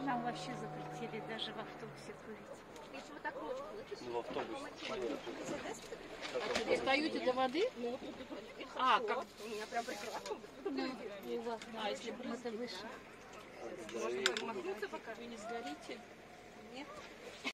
Там вообще запретили даже в автобусе курить. Если вот так вот, Ну, в автобусе, понятно. Встаете для воды? А, как? у меня прям прекрасно. А, если Это выше. Можно махнуться пока? вы не сгорите? Нет.